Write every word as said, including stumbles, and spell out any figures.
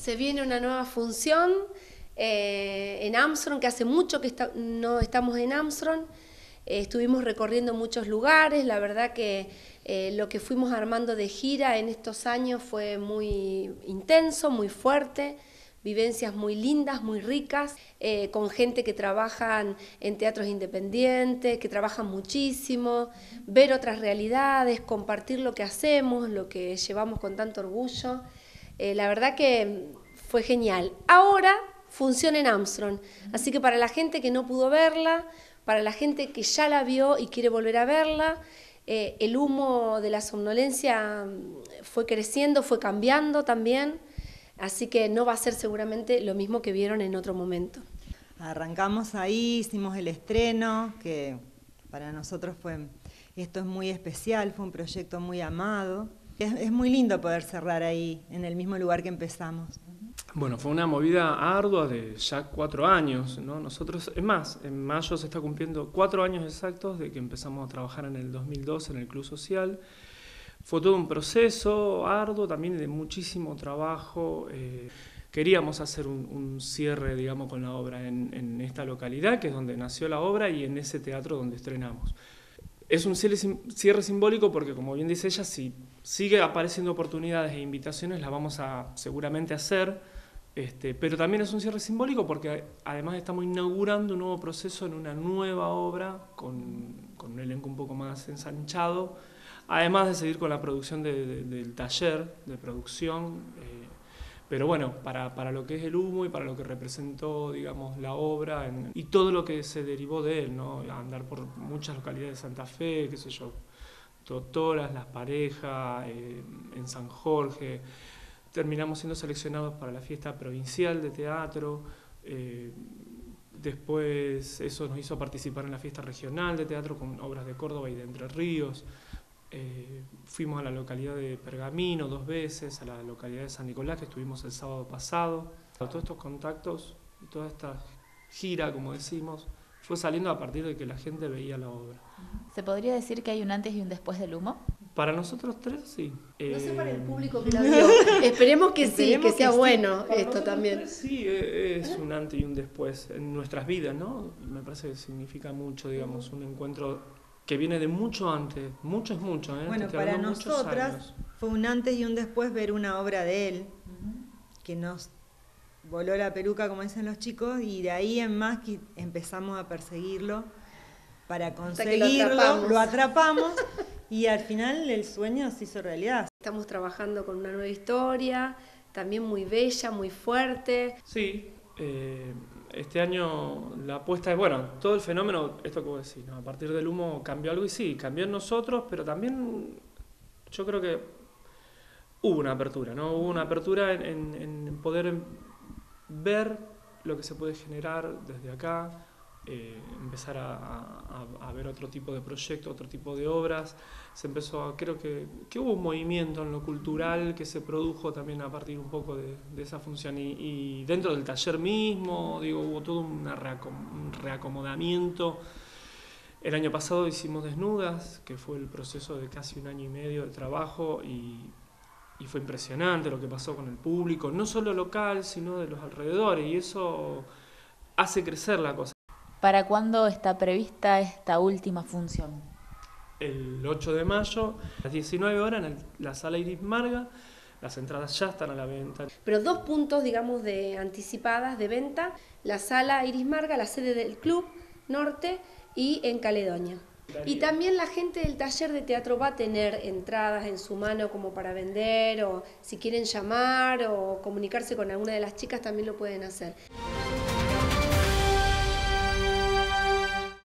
Se viene una nueva función eh, en Armstrong, que hace mucho que está, no estamos en Armstrong. Eh, estuvimos recorriendo muchos lugares, la verdad que eh, lo que fuimos armando de gira en estos años fue muy intenso, muy fuerte, vivencias muy lindas, muy ricas, eh, con gente que trabajan en teatros independientes, que trabajan muchísimo, ver otras realidades, compartir lo que hacemos, lo que llevamos con tanto orgullo. Eh, la verdad que fue genial. Ahora funciona en Armstrong, así que para la gente que no pudo verla, para la gente que ya la vio y quiere volver a verla, eh, el humo de la somnolencia fue creciendo, fue cambiando también, así que no va a ser seguramente lo mismo que vieron en otro momento. Arrancamos ahí, hicimos el estreno, que para nosotros fue, esto es muy especial, fue un proyecto muy amado. Es, es muy lindo poder cerrar ahí, en el mismo lugar que empezamos. Bueno, fue una movida ardua de ya cuatro años, ¿no? Nosotros, es más, en mayo se está cumpliendo cuatro años exactos de que empezamos a trabajar en el dos mil dos en el Club Social. Fue todo un proceso arduo, también de muchísimo trabajo. Eh, queríamos hacer un, un cierre, digamos, con la obra en, en esta localidad, que es donde nació la obra, y en ese teatro donde estrenamos. Es un cierre, cierre simbólico porque, como bien dice ella, si sigue apareciendo oportunidades e invitaciones, las vamos a seguramente hacer. Este, pero también es un cierre simbólico porque además estamos inaugurando un nuevo proceso en una nueva obra con, con un elenco un poco más ensanchado, además de seguir con la producción de, de, del taller de producción, eh, pero bueno, para, para lo que es el humo y para lo que representó, digamos, la obra en, y todo lo que se derivó de él, ¿no? Andar por muchas localidades de Santa Fe, qué sé yo, Totoras, Las Parejas, eh, en San Jorge. Terminamos siendo seleccionados para la fiesta provincial de teatro, eh, después eso nos hizo participar en la fiesta regional de teatro con obras de Córdoba y de Entre Ríos, eh, fuimos a la localidad de Pergamino dos veces, a la localidad de San Nicolás que estuvimos el sábado pasado. Todos estos contactos y toda esta gira, como decimos, fue saliendo a partir de que la gente veía la obra. ¿Se podría decir que hay un antes y un después del humo? Para nosotros tres, sí. No sé eh, para el público que la vio. Esperemos que sí, que sea que bueno sí. esto también. Tres, sí, es un antes y un después en nuestras vidas, ¿no? Me parece que significa mucho, digamos, un encuentro que viene de mucho antes. Mucho es mucho, ¿eh? Bueno, para nosotras fue un antes y un después ver una obra de él, que nos voló la peluca, como dicen los chicos, y de ahí en más que empezamos a perseguirlo para conseguirlo, lo atrapamos. lo atrapamos y al final el sueño se hizo realidad. Estamos trabajando con una nueva historia, también muy bella, muy fuerte. Sí, eh, este año la apuesta es, bueno, todo el fenómeno, esto que vos decís, ¿no? A partir del humo cambió algo y sí, cambió en nosotros, pero también yo creo que hubo una apertura, ¿no? Hubo una apertura en, en, en poder ver lo que se puede generar desde acá, eh, empezar a, a, a ver otro tipo de proyectos, otro tipo de obras. Se empezó a, creo que, que hubo un movimiento en lo cultural que se produjo también a partir un poco de, de esa función y, y dentro del taller mismo, digo, hubo todo una reacom- un reacomodamiento. El año pasado hicimos Desnudas, que fue el proceso de casi un año y medio de trabajo y Y fue impresionante lo que pasó con el público, no solo local, sino de los alrededores, y eso hace crecer la cosa. ¿Para cuándo está prevista esta última función? El ocho de mayo, a las diecinueve horas, en el, la sala Iris Marga, las entradas ya están a la venta. Pero dos puntos, digamos, de anticipadas de venta, la sala Iris Marga, la sede del Club Norte y en Caledonia. Y también la gente del taller de teatro va a tener entradas en su mano como para vender, o si quieren llamar o comunicarse con alguna de las chicas también lo pueden hacer.